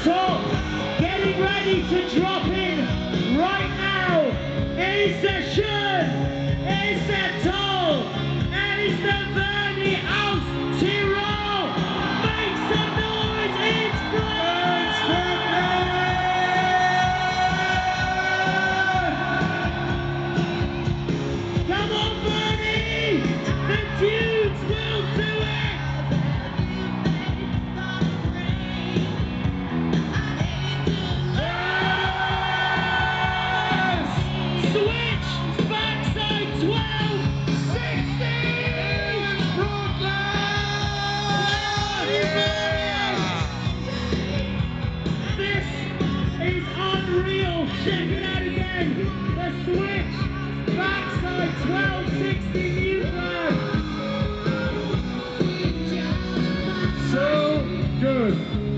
top, getting ready to drop in right now. It's the Schön, it's the Toll, and it's the Werner aus Tirol. Make some noise, Innsbruck! Come on, Bernie! The dudes will do it! Switch, backside 12, 16! This is unreal. Check it out again. The switch, backside 12, 16 Newburgh. So good.